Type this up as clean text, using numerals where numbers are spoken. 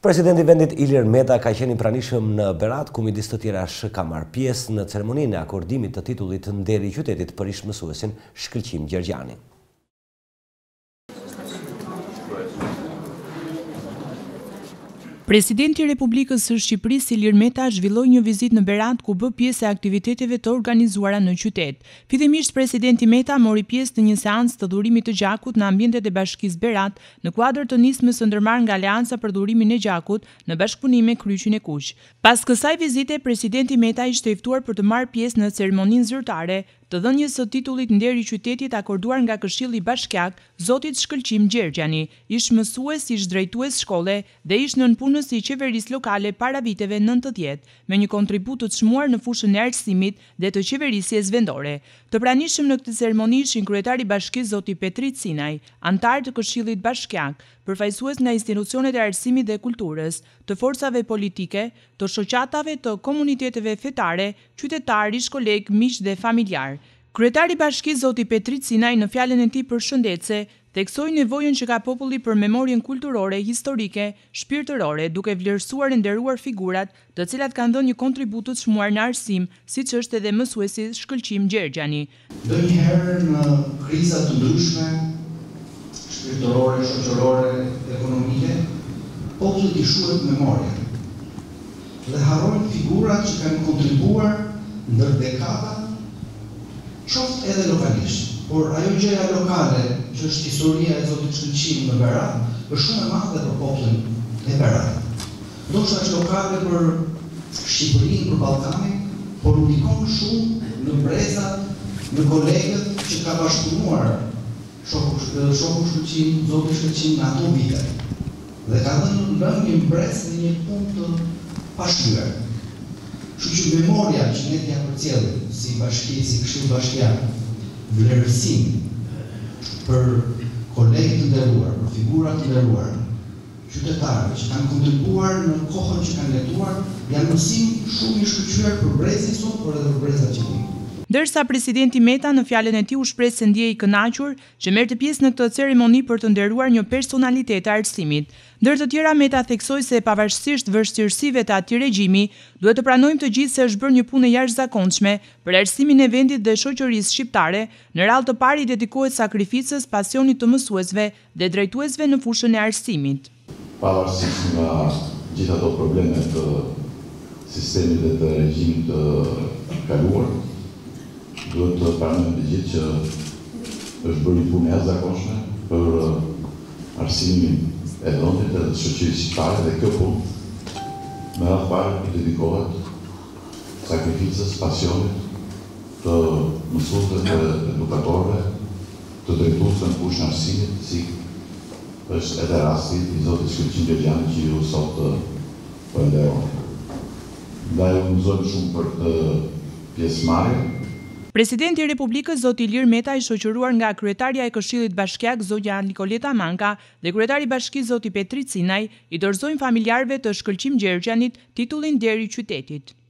Presidenti i vendit Ilir Meta ka qenë i pranishëm në Berat, ku midis të tjerash ka marrë pjesë në ceremoninë e akordimit të titullit Nderi i qytetit për ish-mësuesin Shkëlqim Gjergjani. Presidenti i Republikës së Shqipërisë Ilir Meta zhvilloi një vizitë në Berat ku bë pjesë e aktiviteteve të organizuara në qytet. Fillimisht presidenti Meta mori pjesë në një seancë të dhurimit të gjakut në ambientet e Bashkisë Berat në kuadër të nismës së ndërmarrë nga Aleanca për dhurimin e gjakut në bashkëpunim me Kryqin e Kuq. Pas kësaj vizite, presidenti Meta ishte i ftuar për të marrë pjesë në ceremoninë zyrtare të dhënies së titullit Nderi i qytetit akorduar nga Këshilli Bashkiak Zotit Shkëlqim Gjergjani, ish mësues, ish drejtues shkolle dhe ish nënpunës i qeverisë lokale para viteve 90, me një kontribut të çmuar në fushën e arsimit dhe të qeverisjes vendore. Të pranishëm në këtë ceremoni ishin kryetari i Bashkisë Zoti Petri Cinaj, antar të Këshillit Bashkiak, përfaqësues nga institucionet e arsimit dhe kulturës, të forcave politike, të shoqatave, të komuniteteve fetare, qytetarë, ish kolegë, miq dhe familjar. Kryetari i Bashkisë Zoti Petri Cinaj në fjalën e tij përshëndetse theksoi nevojën që ka populli për memorien kulturore, historike, shpirtërore, duke vlerësuar e nderuar figurat, të cilat kanë dhënë një kontribut të çmuar në arsim, siç është edhe mësuesi Shkëlqim Gjergjani. Ndonjëherë në kriza të ndryshme, shpirtërore, shoqërore, ekonomike, popullit i shuhet memoria dhe harrojnë figurat që kanë kontribuar ndër dekada, qoftë edhe lokalisht. Por ajo gjëja lokale, që është historia e Zotit Shkëlqim në Berat, është shumë e madhe për popullin e Berat. Ndoshta është lokale për Shqipërinë, për Ballkanin, por ndikon shumë në brezat, në kolegët që ka bashkëpunuar shoku Shkëlqim, Zoti Shkëlqim në ato vite. Dhe ka dhënë një brez në një punt të pashkyer. Kështu që memoria që ne t'ja përcjellim si bashki, si Këshill Bashkiak, vlerësim për kolegë të nderuar, për figura të nderuar, qytetarë që kanë kontribuar në kohën që kanë jetuar, janë mësim shumë i shkëlqyer për brezin sot, por edhe për brezat që vijnë. Ndërsa presidenti Meta në fjalën e tij u shpreh se ndjej i kënaqur që merrte pjesë në këtë ceremoni për të nderuar një personalitet të arsimit. Ndër të tjera, Meta theksoi se pavarësisht vështirësive të atij regjimi, duhet të pranojmë të gjithë se është bërë një punë e jashtëzakonshme për arsimin e vendit dhe shoqërisë shqiptare, në radhë të parë i dedikohet sakrificës, pasionit të mësuesve dhe drejtuesve në fushën e arsimit. Pavarësisht nga gjithë ato problemet të sistemit dhe të regjimit të kaluar, duhet të pranojmë të gjithë që është bërë një punë e jashtëzakonshme për arsimin e vendit dhe të shoqërisë shqiptare dhe kjo punë me radhë parë i dedikohet sakrificës, pasionit të mësuesve dhe edukatorëve, të drejtuesve në fushën e arsimit, si është edhe rasti i Zotit Shkëlqim Gjergjani që ju sot po nderoni. Ndaj u gëzojmë shumë për këtë pjesëmarrje. Presidenti i Republikës Zoti Ilir Meta i shoqëruar nga kryetarja e Këshillit Bashkiak Zonja Nikoleta Manka dhe kryetari i Bashkisë Zoti Petri Cinaj i dorëzojnë familjarëve të Shkëlqim Gjergjanit titullin Nderi i qytetit.